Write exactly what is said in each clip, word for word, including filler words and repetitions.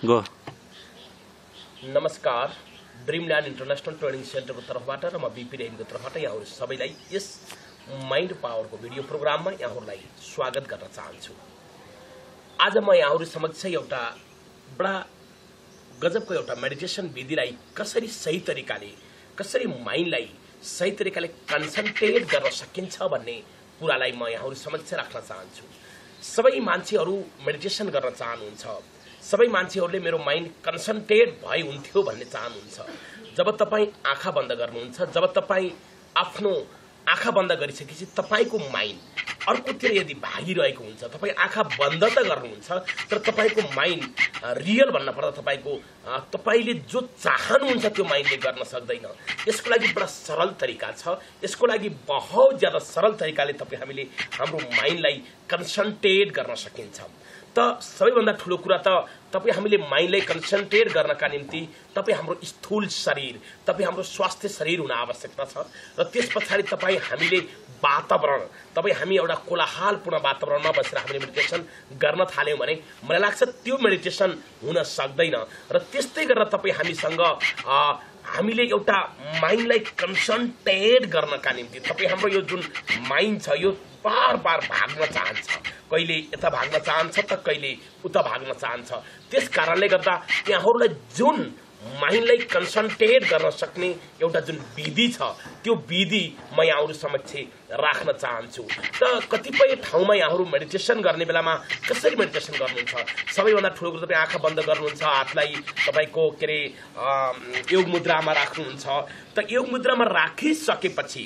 Go. नमस्कार, ड्रिमल्यान्ड international training सेन्टरको तर्फबाट र म बिपी रेग्मीको तर्फबाट यहाँहरू सबैलाई यस माइन्ड पावरको भिडियो प्रोग्राममा यहाँहरूलाई स्वागत गर्न चाहन्छु। आज म यहाँहरू समक्ष एउटा बडा गजबको एउटा मेडिटेसन विधिलाई कसरी सही तरिकाले कसरी माइन्डलाई सही तरिकाले कन्सन्ट्रेट गर्न सकिन्छ भन्ने कुरालाई म यहाँहरू समक्ष राख्न चाहन्छु। सबै मान्छेहरू मेडिटेसन गर्न चाहनुहुन्छ, सबै मान्छेहरूले मेरो माइन्ड कन्सन्ट्रेट भई हुन्थ्यो भन्ने चाहनुहुन्छ। जब तपाईँ आँखा बन्द गर्नुहुन्छ, जब तपाईँ आफ्नो आँखा बन्द गरिसकेपछि तपाईँको माइन्ड अर्कोतिर यदि भागिरहेको हुन्छ, तपाईँ आँखा बन्द त गर्नुहुन्छ तर तपाईँको माइन्ड रियल भन्न पर्दा तपाईँको तपाईँले जो चाहनुहुन्छ त्यो माइन्डले गर्न सक्दैन। यसको लागि बडा सरल तरिका छ। यसको लागि बहुत ज्यादा सरल तरिकाले तपाईँ हामीले हाम्रो माइन्डलाई कन्सन्ट्रेट गर्न सकिन्छ। त सबैभन्दा ठुलो कुरा त तपाईँ हामीले माइन्डलाई कन्सन्ट्रेट गर्नका निम्ति तपाईँ हाम्रो स्थूल शरीर, तपाईँ हाम्रो स्वास्थ्य शरीर हुन आवश्यकता छ र त्यस पछाडि तपाईँ हामीले वातावरण, तपाईँ हामी एउटा कोलाहलपूर्ण वातावरणमा बसेर हामीले मेडिटेसन गर्न थाल्यौँ भने मलाई लाग्छ त्यो मेडिटेसन हुन सक्दैन। र त्यस्तै गरेर तपाईँ हामीसँग हामीले एउटा माइन्डलाई कन्सन्ट्रेट गर्नका निम्ति तपाईँ हाम्रो यो जुन माइन्ड छ यो बार बार भाग्न चाहन्छ, कहिले यता भाग्न चाहन्छ त कहिले उता भाग्न चाहन्छ। त्यस कारणले गर्दा यहाँहरूलाई जुन माइन्डलाई कन्सन्ट्रेट गर्न सक्ने एउटा जुन विधि छ त्यो विधि म यहाँहरू समक्ष राख्न चाहन्छु। त कतिपय ठाउँमा यहाँहरू मेडिटेसन गर्ने बेलामा कसरी मेडिटेसन गर्नुहुन्छ, सबैभन्दा ठुलो कुरो तपाईँ आँखा बन्द गर्नुहुन्छ, हातलाई तपाईँको के अरे योग मुद्रामा राख्नुहुन्छ। त योग मुद्रामा राखिसकेपछि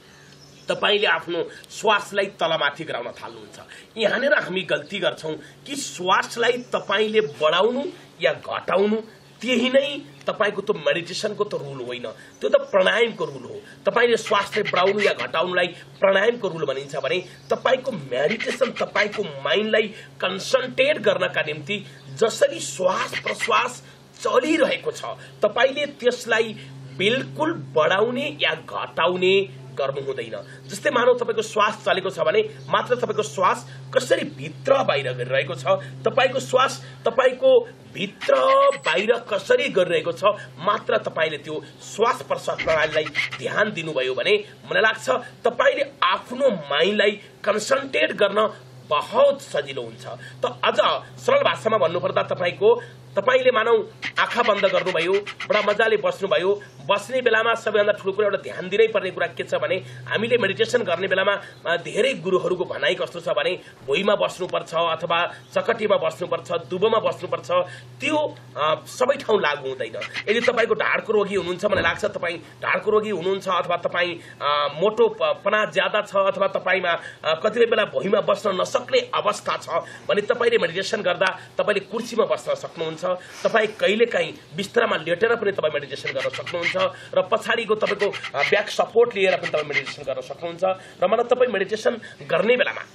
तपाईले आफ्नो श्वासलाई तलमाथि गराउन थाल्नुहुन्छ। यहाँनिर हामी गल्ती गर्छौं कि श्वासलाई तपाईले बढाउनु या घटाउनु त्यही नै तपाईको त मेडिटेसनको त रुल होइन, त्यो त प्राणायामको रुल हो। तपाईले श्वासलाई बढाउनु या घटाउनुलाई प्राणायामको रुल भनिन्छ भने तपाईको मेडिटेसन तपाईको माइन्डलाई कन्सन्ट्रेट गर्नका निम्ति जसरी श्वास प्रश्वास चलिरहेको छ तपाईले त्यसलाई बिल्कुल बढाउने या घटाउने गर्नु हुँदैन। जस्तै मानौ तपाईको श्वास चलेको छ भने मात्र तपाईको श्वास कसरी भित्र बाहिर गरिरहेको छ, तपाईको श्वास तपाईको भित्र बाहिर कसरी गरिरहेको छ मात्र तपाईले त्यो श्वास प्रश्वास प्रणालीलाई ध्यान दिनुभयो भने मलाई लाग्छ तपाईले आफ्नो माइन्डलाई कन्सन्ट्रेट गर्न बहुत सजिलो हुन्छ। त अझ सरल भाषामा भन्नुपर्दा तपाईको तपाईले मानौ आँखा बन्द गर्नुभयो, बडा मजाले बस्नुभयो। बस्ने बेलामा सबैभन्दा ठुलो कुरा एउटा ध्यान दिनै पर्ने कुरा के छ भने हामीले मेडिटेसन गर्ने बेलामा धेरै गुरुहरूको भनाइ कस्तो छ भने भुइँमा बस्नुपर्छ अथवा चकटीमा बस्नुपर्छ, दुबोमा बस्नुपर्छ, त्यो सबै ठाउँ लागू हुँदैन। यदि तपाईको ढाडको रोगी हुनुहुन्छ मलाई लाग्छ तपाईँ ढाडको रोगी हुनुहुन्छ अथवा तपाईँ मोटोपना ज्यादा छ अथवा तपाईँमा कतिपय बेला भुइँमा बस्न नसक्ने अवस्था छ भने तपाईँले मेडिटेसन गर्दा तपाईँले कुर्सीमा बस्न सक्नुहुन्छ, तपाईँ कहिलेकाहीँ बिस्तरामा लेटेर पनि तपाईँ मेडिटेसन गर्न सक्नुहुन्छ र पछाडिको तपाईँको ब्याक सपोर्ट लिएर पनि तपाईँ मेडिटेसन गर्न सक्नुहुन्छ। र मतलब तपाईँ मेडिटेसन गर्ने बेलामा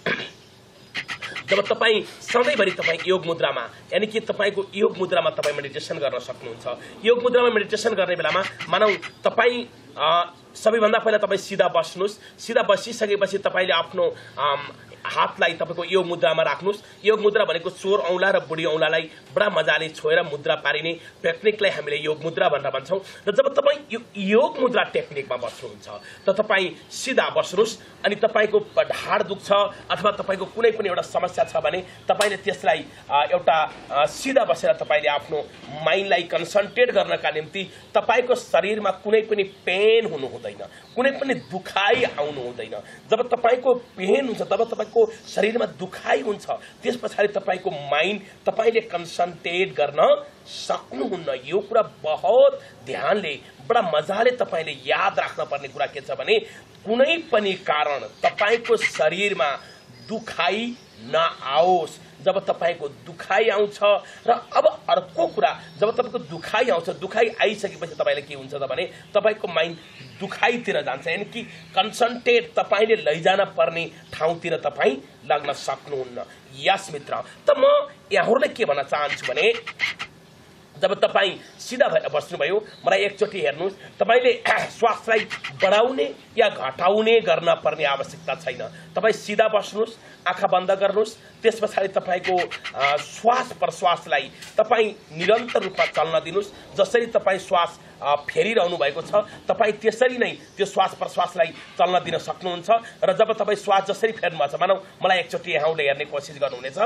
जब तपाईँ सधैँभरि तपाईँ योग मुद्रामा यानी कि तपाईँको योग मुद्रामा तपाईँ मेडिटेसन गर्न सक्नुहुन्छ। योग मुद्रामा मेडिटेसन गर्ने बेलामा मानौ तपाईँ सबैभन्दा पहिला तपाईँ सिधा बस्नुहोस्। सिधा बसिसकेपछि तपाईँले आफ्नो हातलाई तपाईको योग मुद्रामा राख्नुहोस्। योग मुद्रा भनेको चोर औँला र बुढी औँलालाई बडा मजाले छोएर मुद्रा पारिने टेक्निकलाई हामीले योग मुद्रा भनेर भन्छौँ। र जब तपाईँ यो योग मुद्रा टेक्निकमा बस्नुहुन्छ त तपाईँ सिधा बस्नुहोस् अनि तपाईँको ढाड दुख्छ अथवा तपाईँको कुनै पनि एउटा समस्या छ भने तपाईँले त्यसलाई एउटा सिधा बसेर तपाईँले आफ्नो माइन्डलाई कन्सन्ट्रेट गर्नका निम्ति तपाईँको शरीरमा कुनै पनि पेन हुनु हुँदैन, कुनै पनि दुखाइ आउनु हुँदैन। जब तपाईँको पेन हुन्छ तब तपाईँको शरीरमा दुखाइ हुन्छ त्यस पछाडि तपाईको माइन्ड तपाईले कन्सन्ट्रेट गर्न सक्नुहुन्न। यो कुरा बहुत ध्यानले बडा मजाले तपाईले याद राख्न पर्ने कुरा के छ भने कुनै पनि कारण तपाईको शरीरमा दुखाइ नआओस्। जब तपाईको दुखाइ आउँछ र अब अर्को कुरा जब तपाईको दुखाइ आउँछ, दुखाइ आइसकेपछि तपाईलाई के हुन्छ त भने तपाईको माइन्ड दुखाइतिर जान्छ, यानी कि कन्सन्ट्रेट तपाईले लैजान पर्ने ठाउँतिर तपाई लाग्न सक्नुहुन्न। यस मित्र, त म यहाँहरूलाई के भन्न चाहन्छु भने जब तपाईँ सिधा भएर बस्नुभयो, मलाई एकचोटि हेर्नुहोस्, तपाईँले श्वासलाई बढाउने या घटाउने गर्न पर्ने आवश्यकता छैन। तपाईँ सिधा बस्नुहोस्, आँखा बन्द गर्नुहोस्, त्यस पछाडि तपाईँको श्वास प्रश्वासलाई तपाईँ निरन्तर रूपमा चल्न दिनुहोस्। जसरी तपाईँ श्वास फेरिरहनु भएको छ, तपाईँ त्यसरी नै त्यो श्वास प्रश्वासलाई चल्न दिन सक्नुहुन्छ। र जब तपाईँ श्वास जसरी फेर्नुभएको छ, मानौ मलाई एकचोटि यहाँले हेर्ने कोसिस गर्नुहुनेछ।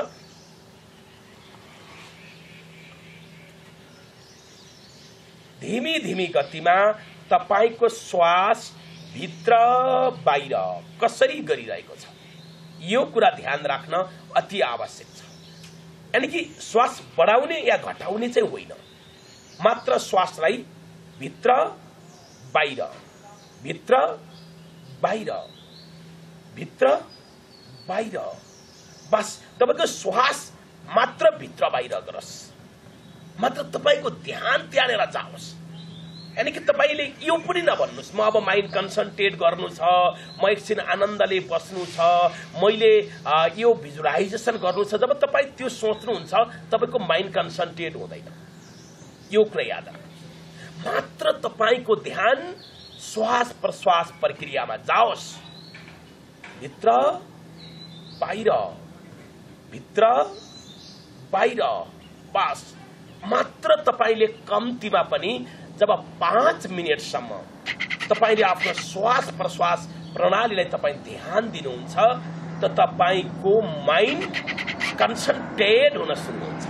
धीमी धीमी गतिमा तपाईको श्वास भित्र बाहिर कसरी गरिरहेको छ, यो कुरा ध्यान राख्न अति आवश्यक छ। यानी कि श्वास बढाउने या घटाउने चाहिँ होइन, मात्र श्वासलाई भित्र बाहिर भित्र बाहिर भित्र बाहिर, बस तपाईको श्वास मात्र भित्र बाहिर गरोस्, मात्र तपाईको ध्यान त्यहाँनेर जाओस्। यानी कि तपाईले यो पनि नभन्नुस् म अब माइन्ड कन्सन्ट्रेट गर्नु छ, म एकछिन आनन्दले बस्नु छ, मैले यो भिजुअलाइजेसन गर्नु छ। जब तपाई त्यो सोच्नुहुन्छ, तपाईको माइन्ड कन्सन्ट्रेट हुँदैन। यो कुरा याद राख्नु, मात्र तपाईको ध्यान श्वास प्रश्वास प्रक्रियामा जाओस्। भित्र बाहिर भित्र बाहिर, बस मात्र तपाईले कम्तीमा पनि जब पाँच मिनटसम्म तपाईले आफ्नो श्वास प्रश्वास प्रणालीलाई तपाई ध्यान दिनुहुन्छ, त तपाईको माइन्ड कन्सन्ट्रेट हुन सुरु हुन्छ।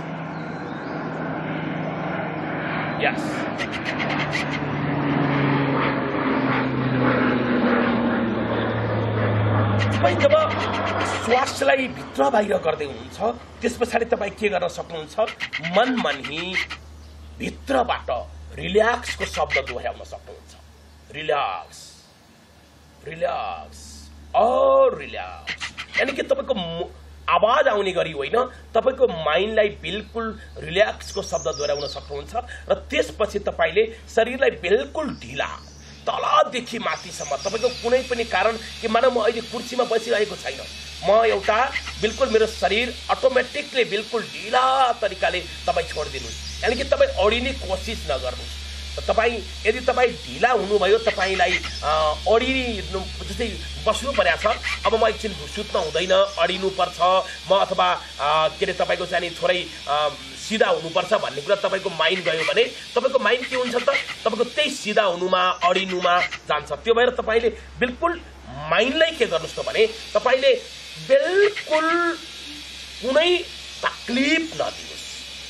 यस, तपाई जब श्वासलाई भित्र बाहिर गर्दै हुनुहुन्छ, त्यस पछाडि तपाई के गर्न सक्नुहुन्छ, मन मनही भित्रबाट रिल्याक्सको शब्द दोहोर्याउन सक्नुहुन्छ। रिल्याक्स रिल्याक्स और रिल्याक्स, यानी कि तपाईको आवाज आउने गरी होइन, तपाईको माइन्डलाई बिल्कुल रिल्याक्सको शब्द दोहोर्याउन सक्नुहुन्छ। र त्यसपछि तपाईले शरीरलाई बिल्कुल ढिला तलदेखि माथिसम्म, तपाईको कुनै पनि कारण कि मानव म अहिले कुर्सीमा बसिरहेको छैन, म एउटा बिल्कुल मेरो शरीर अटोमेटिकली बिल्कुल ढिला तरिकाले तपाईँ छोडिदिनुहोस्। यानी कि तपाईँ अडिने कोसिस नगर्नुहोस्। तपाईँ यदि तपाईँ ढिला हुनुभयो, तपाईँलाई अडिने जस्तै बस्नु परेको छ, अब म एकछिन सुत्न हुँदैन, अडिनुपर्छ म, अथवा के अरे तपाईँको चाहिँ थोरै सिधा हुनुपर्छ भन्ने कुरा तपाईँको माइन्ड गयो भने तपाईँको माइन्ड के हुन्छ त, तपाईँको त्यही सिधा हुनुमा अडिनुमा जान्छ। त्यो भएर तपाईँले बिल्कुल माइन्डलाई के गर्नुहोस् त भने तपाईँले बिल्कुल कुनै तकलिफ नदिनुहोस्।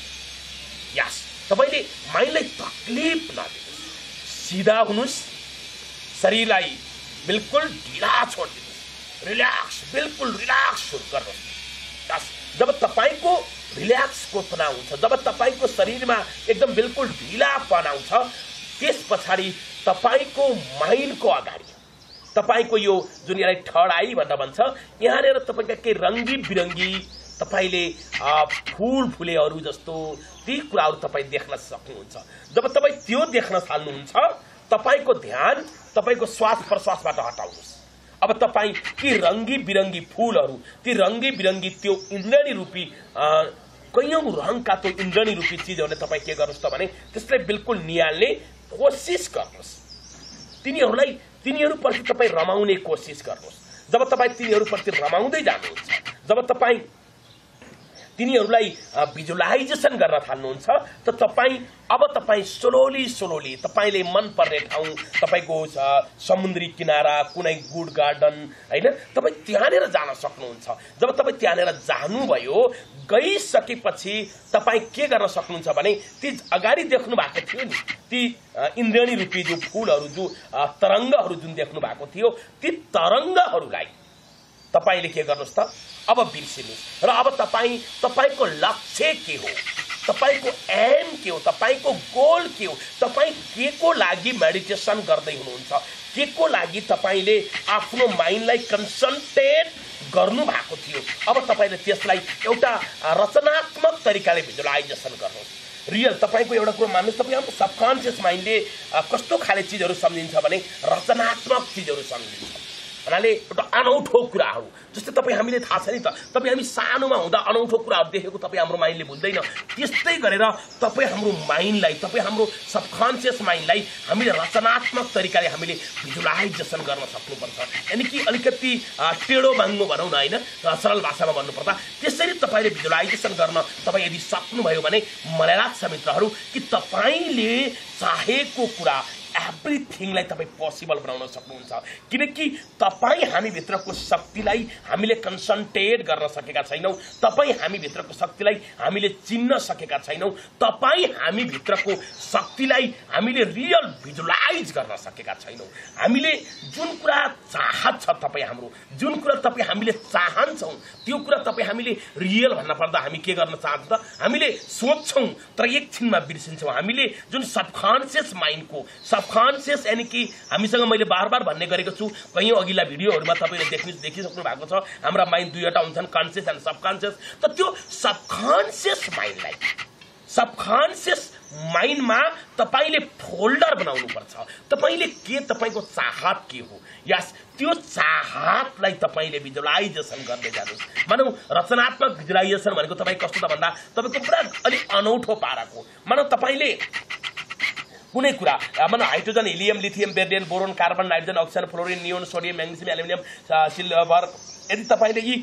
यस, तपाईले माइन्डलाई तकलिफ नदिनुहोस्, सिधा हुनुहोस्, शरीरलाई बिल्कुल ढिला छोडिदिनुहोस्, रिल्याक्स बिल्कुल रिल्याक्स सुरु गर्नुहोस्। यस, जब तपाईको रिल्याक्सको पना हुन्छ, जब तपाईको शरीरमा एकदम बिल्कुल ढिलापन आउँछ, त्यस पछाडि तपाईको माइन्डको अगाडि तपाईको यो जुन यसलाई थर्ड आई भनेर भन्छ, यहाँनिर तपाईका केही रङ्गी बिरङ्गी तपाईले फूल फुलेहरू जस्तो ती कुराहरू तपाईँ देख्न सक्नुहुन्छ। जब तपाईँ त्यो देख्न थाल्नुहुन्छ, तपाईको ध्यान तपाईको श्वास प्रश्वासबाट हटाउनुहोस्। अब तपाईँ ती रङ्गी बिरङ्गी फूलहरू, ती रङ्गी बिरङ्गी त्यो इन्द्रणी रूपी कैयौं रङका त्यो इन्द्रणी रूपी चिजहरूले तपाईँ के गर्नुहोस् त भने त्यसलाई बिल्कुल निहाल्ने कोसिस गर्नुहोस्। तिनीहरूलाई तिनीहरूप्रति तपाईँ रमाउने कोसिस गर्नुहोस्। जब तपाईँ तिनीहरूप्रति रमाउँदै जानुहुन्छ, जब तपाईँ तिनीहरूलाई भिजुअलाइजेसन गर्न थाल्नुहुन्छ, त तपाईँ अब तपाईँ स्लोली स्लोली तपाईले मन पर्ने ठाउँ, तपाईको समुद्री किनारा, कुनै गुड गार्डन हैन, तपाईँ त्यहाँनेर जान सक्नुहुन्छ। जब तपाईँ त्यहाँनेर जानुभयो, गइसकेपछि तपाईँ के गर्न सक्नुहुन्छ भने ती अगाडि देख्नु भएको थियो नि, ती इन्द्रणी रूपी जो फूलहरू, जो तरङ्गहरू जुन देख्नु भएको थियो, ती तरङ्गहरूलाई तपाईले के गर्नुहोस् त, अब बिर्सिनुहोस्। र अब तपाईँ तपाईको लक्ष्य के हो, तपाईको एम के हो, तपाईको गोल के हो, तपाईँ के को लागि मेडिटेसन गर्दै हुनुहुन्छ, के को लागि तपाईले आफ्नो माइन्डलाई कन्सन्ट्रेट गर्नु भएको थियो। अब तपाईले त्यसलाई एउटा रचनात्मक तरिकाले भिजुअलाइजेसन गर्नुहोस्। रियल तपाईको एउटा कुरा मान्नुहोस्, तपाईको सबकन्सियस माइन्डले कस्तो खाले चिजहरू सम्झिन्छ भने रचनात्मक चिजहरू सम्झिन्छ। भन्नाले एउटा अनौठो कुराहरू जस्तै तपाईँ हामीले थाहा छ नि त तपाईँ हामी सानोमा हुँदा अनौठो कुराहरू देखेको तपाईँ हाम्रो माइन्डले भुल्दैन त्यस्तै गरेर तपाईँ हाम्रो माइन्डलाई तपाईँ हाम्रो सबकन्सियस माइन्डलाई हामीले रचनात्मक तरिकाले हामीले भिजुलाइजेसन गर्न सक्नुपर्छ यानि कि अलिकति टेढो बाङ्गो भनौँ न होइन सरल भाषामा भन्नुपर्दा त्यसरी तपाईँले भिजुलाइजेसन गर्न तपाईँ यदि सक्नुभयो भने मलाई लाग्छ मित्रहरू कि तपाईँले चाहेको कुरा एभ्रिथिङलाई तपाईँ पोसिबल बनाउन सक्नुहुन्छ किनकि तपाईँ हामीभित्रको शक्तिलाई हामीले कन्सन्ट्रेट गर्न सकेका छैनौँ तपाईँ हामीभित्रको शक्तिलाई हामीले चिन्न सकेका छैनौँ तपाईँ हामीभित्रको शक्तिलाई हामीले रियल भिजुलाइज गर्न सकेका छैनौँ हामीले जुन कुरा चाहत छ तपाईँ हाम्रो जुन कुरा तपाईँ हामीले चाहन्छौँ त्यो कुरा तपाईँ हामीले रियल भन्न पर्दा हामी के गर्न चाहन्छौँ त हामीले सोच्छौँ तर एकछिनमा बिर्सिन्छौँ हामीले जुन सबकन्सियस माइन्डको सबकन्सियस यानी कि हामीसँग मैले बार बार भन्ने गरेको छु कयौं अघिल्ला भिडियोहरुमा तपाईले देख्नु देखिसक्नु भएको छ हाम्रा माइन्ड दुईवटा हुन्छन् कन्सियस एन्ड सबकन्सियस त त्यो सबकन्सियस माइन्डलाई सबकन्सियस माइन्डमा तपाईले फोल्डर बनाउनु पर्छ तपाईले के तपाईको चाहत के हो यस त्यो चाहतलाई तपाईले भिजुलाइजेसन गर्दै जानुस् मानौ रचनात्मक भिजुलाइजेसन भनेको तपाई कस्तो त भन्दा तपाईको पुरा अलि अनौठो पाराको मानौ तपाईले कुनै कुरा मानौ hydrogen helium lithium beryllium boron carbon nitrogen oxygen fluorine neon sodium magnesium aluminium silver यदि तपाईले यी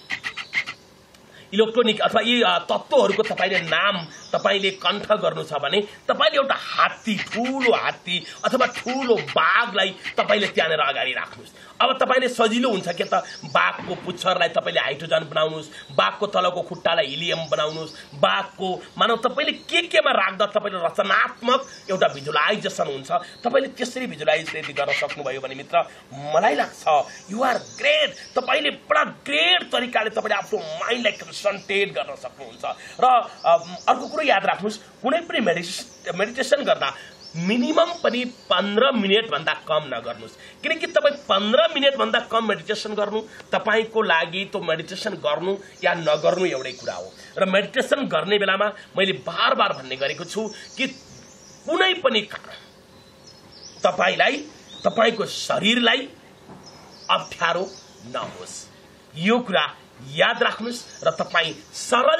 इलेक्ट्रोनिक अथवा यी तत्त्वहरुको तपाईले नाम तपाईले कण्ठ गर्नु छ भने तपाईले एउटा हात्ती ठूलो हात्ती अथवा ठूलो बाघलाई तपाईले त्यहाँनेर अगाडि राख्नुस् अब तपाईले सजिलो हुन्छ के त बाघको पुच्छरलाई तपाईले हाइड्रोजन बनाउनुस् बाघको तलको खुट्टालाई हिलियम बनाउनुस् बाघको मानौ तपाईले के केमा राख्दा तपाईले रचनात्मक एउटा भिजुलाइजेसन हुन्छ तपाईले त्यसरी भिजुलाइज यदि गर्न सक्नुभयो भने मित्र मलाई लाग्छ यु आर ग्रेट तपाईले बडा ग्रेट तरिकाले तपाईले आफ्नो माइन्डलाई कन्सन्ट्रेट गर्न सक्नुहुन्छ र अर्को कुरा याद राख्नुस् कुनै पनि मेडिटेसन मेडिटेसन गर्दा मिनिमम पनि पन्ध्र मिनेट भन्दा कम नगर्नुस् किनकि तपाई पन्ध्र मिनेट भन्दा कम मेडिटेसन गर्नु तपाईको लागि त्यो मेडिटेसन गर्नु या नगर्नु एउटै कुरा हो र मेडिटेसन गर्ने बेलामा मैले बार बार भन्ने गरेको छु कि कुनै पनि तपाईलाई तपाईको शरीरलाई अप्ठ्यारो नहोस् यो कुरा याद राख्नुस् र तपाई सरल